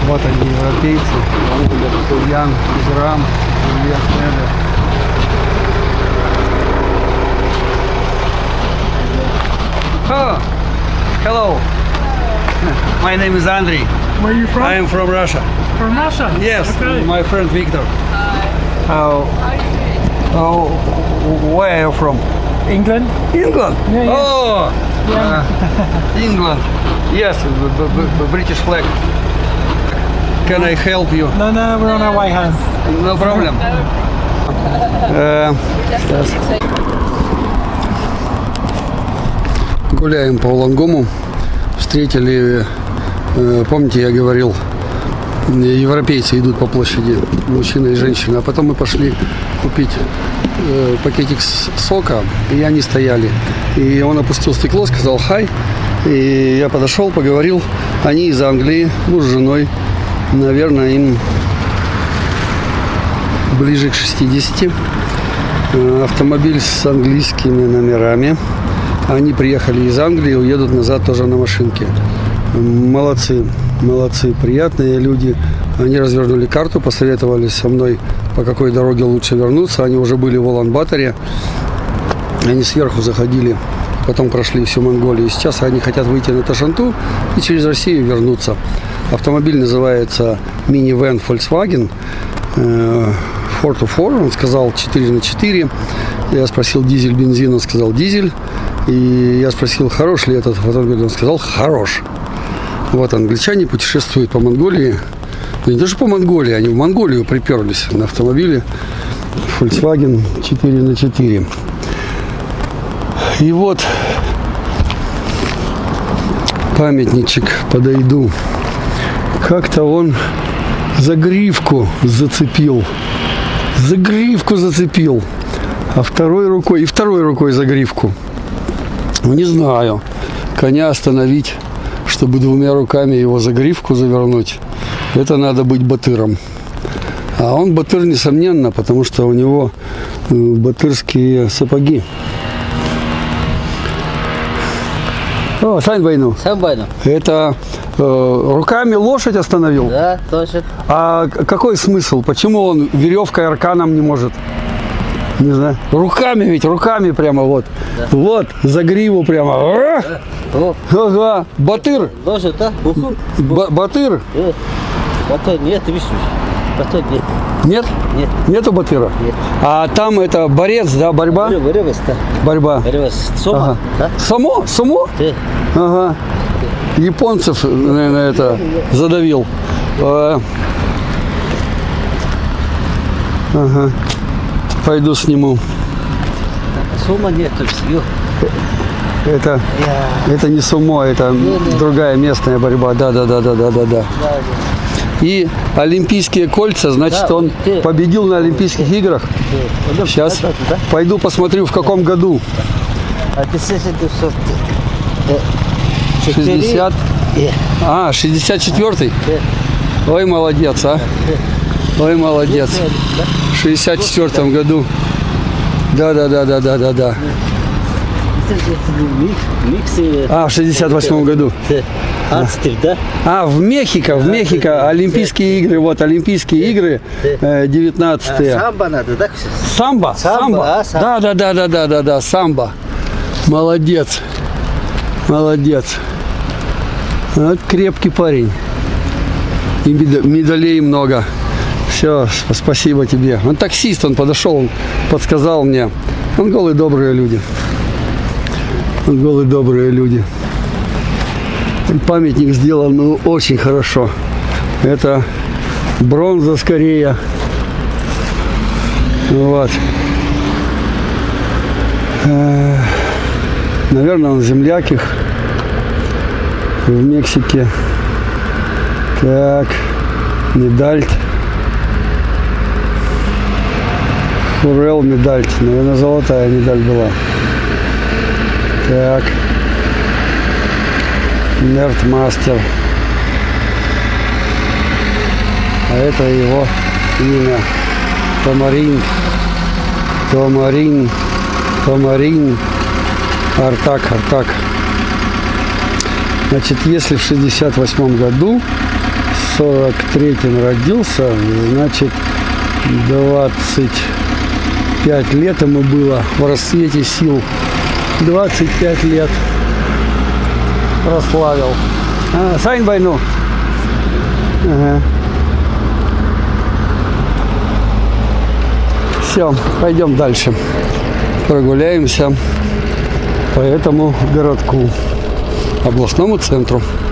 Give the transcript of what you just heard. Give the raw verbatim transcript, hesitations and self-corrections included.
Вот они, европейцы. Ян, Израм, Илья Шнедер. Oh, hello. My name is Andrei. Where are you from? I am from Russia. From Russia? Yes, Okay. my friend Victor. How? Oh, where are you from? England? England. Yeah, yeah. Oh, Yeah. uh, England. Yes, b- b- b- British flag. Can I help you? No, no, we're on our way home. No problem. Э, сейчас. Гуляем по Улангому. Встретили, э, помните, я говорил, европейцы идут по площади, мужчина и женщина. А потом мы пошли купить э, пакетик сока, и они стояли. И он опустил стекло, сказал «хай». И я подошел, поговорил. Они из Англии, муж с женой. Наверное, им ближе к шестидесяти. Автомобиль с английскими номерами. Они приехали из Англии, уедут назад тоже на машинке. Молодцы, молодцы, приятные люди. Они развернули карту, посоветовались со мной, по какой дороге лучше вернуться. Они уже были в Улан-Баторе. Они сверху заходили, потом прошли всю Монголию. Сейчас они хотят выйти на Ташанту и через Россию вернуться. Автомобиль называется минивэн Volkswagen фор ту фор. Он сказал четыре на четыре. Я спросил дизель, бензин, он сказал дизель. И я спросил, хорош ли этот автомобиль, он сказал хорош. Вот англичане путешествуют по Монголии. Ну, не даже по Монголии, они в Монголию приперлись на автомобиле Volkswagen четыре на четыре. И вот памятничек, подойду. Как-то он за гривку зацепил. За гривку зацепил. А второй рукой, и второй рукой за гривку. Ну, не знаю. Коня остановить, чтобы двумя руками его за гривку завернуть, это надо быть батыром. А он батыр, несомненно, потому что у него батырские сапоги. О, Сань Байну. Сам Байну. Это э, руками лошадь остановил? Да, точно. А какой смысл? Почему он веревкой, арканом не может? Не знаю. Руками ведь, руками прямо вот. Да. Вот, за гриву прямо. Да. О. Ага, батыр. Лошадь, да? Буху. Ба- батыр. Э. Батыр нет, видишь? Батыр нет. Нет? Нет. Нету батыра? Нет. А там это борец, да, борьба? Борец, да. Борьба. Борец. Сома, Ага. да? Само? Само? Ты. Ага. Японцев, наверное, это задавил. А. Ага. Пойду сниму. Сома нет, все. Это, Я... это не сумо, это Не, не. другая местная борьба. Да, да, да, да, да, да, да. Да, И олимпийские кольца, значит, Да, он ты. победил на Олимпийских играх. да. Сейчас Да, да, да. пойду посмотрю, в каком году. А ты шестьдесят. шестьдесят. Э. А, шестьдесят четвёртый. Э. Ой, молодец, а. Ой, молодец. Да? В шестьдесят четвёртом году. Да, да, да, да, да, да, да. Миксы. А, в шестьдесят восьмом году. Ацтер, да? А, в Мехико, в Мехико, Олимпийские игры, вот, Олимпийские игры, э, девятнадцатые. Самбо надо, да? Самбо? Самбо, а, самбо. Да, да, да, да, да, да, да, самбо. Молодец. Молодец. Вот крепкий парень. И меда- медалей много. Все, спасибо тебе. Он таксист, он подошел, он подсказал мне. Монголы добрые люди. Монголы добрые люди. Памятник сделан, ну, очень хорошо. Это бронза скорее. Вот. Э, Наверное, он земляк их в Мексике. Так, медаль. Урел медаль. Наверное, золотая медаль была. Так. Нертмастер. А это его имя. Томарин. Томарин. Томарин. Артак. Артак. Значит, если в шестьдесят восьмом году сорок третьем родился, значит, двадцать пять лет ему было в расцвете сил. двадцать пять лет прославил. А, Сайн войну. Ага. Все, пойдем дальше. Прогуляемся по этому городку, областному центру.